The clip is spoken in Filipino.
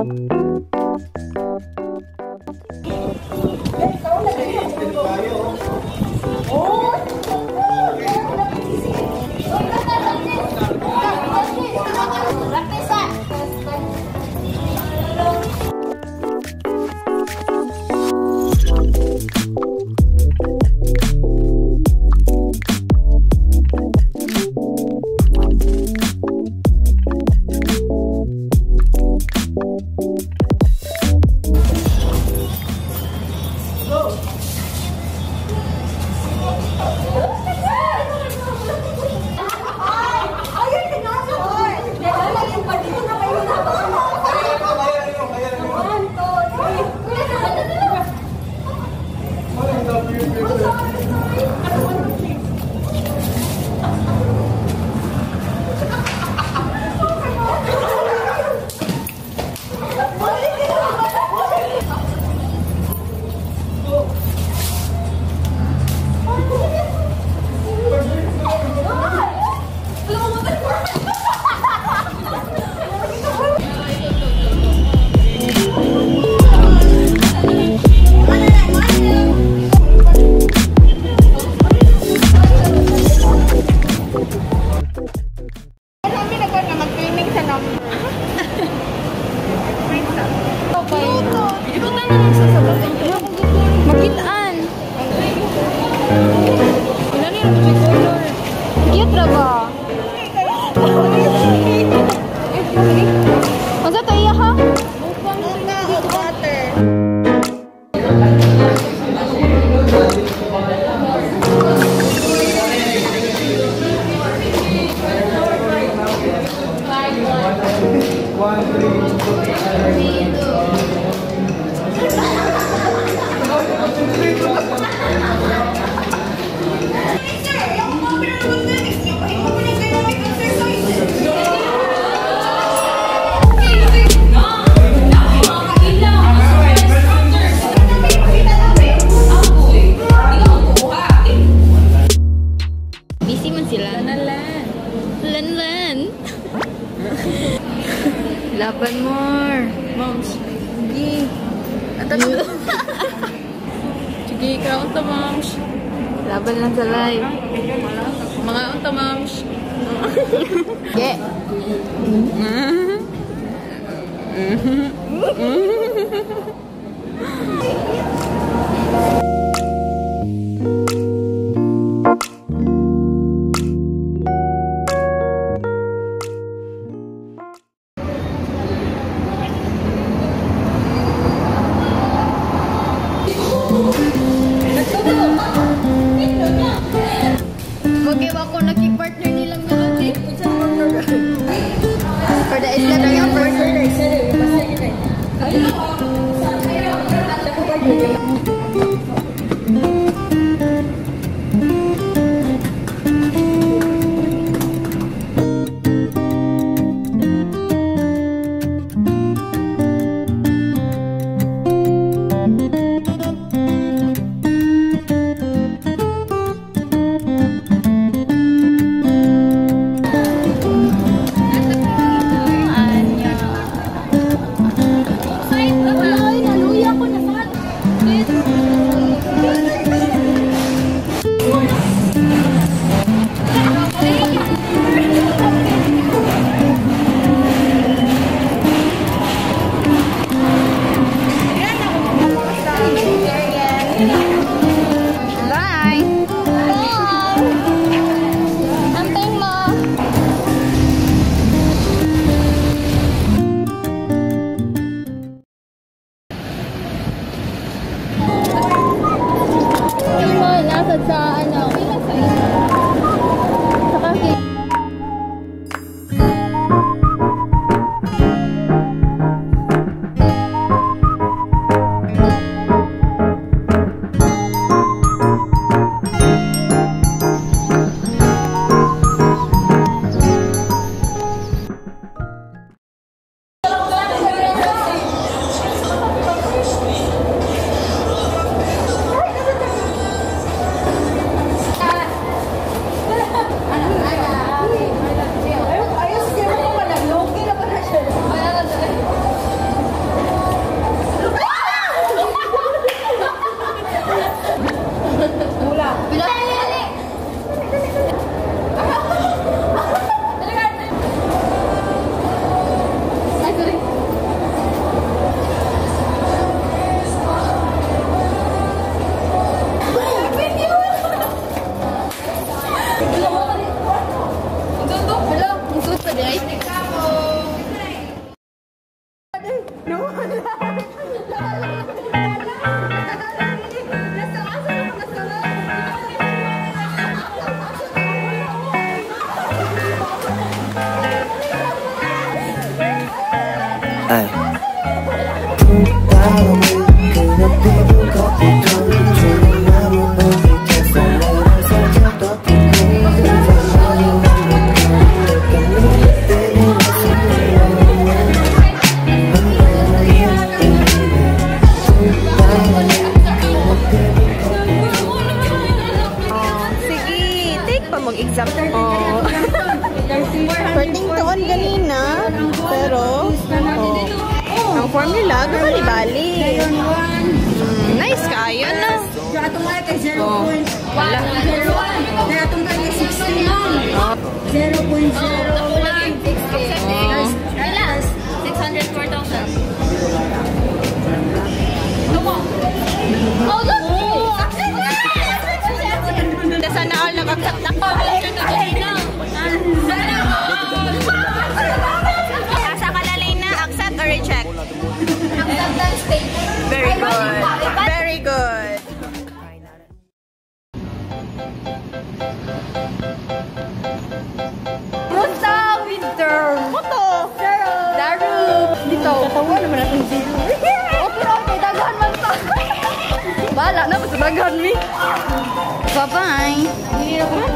Laban more. Moms. Sige. Sige, kaunta moms. Laban lang sa live. Mga unta moms. Ge. Okay, ako naging-partner nilang melody. For the isla na yung partner. Mag-exam. Oh. Perting taon ganina. Pero, ang formula, gano'n ni Bali. Nice ka. Yun na. Atong ay kay 0.01. Kaya atong kay 16 lang. 0.01. 604,000. Oh, look! Sana all nakaksak na ko. Sa kalalay na, accept or reject? Acceptance stage. Very good. Very good. Musta, winter? Moto. Daru. Dito. Katawa naman natin zero. Pero okay, daghan man to. Bala na, mas daghan mi. Bye-bye.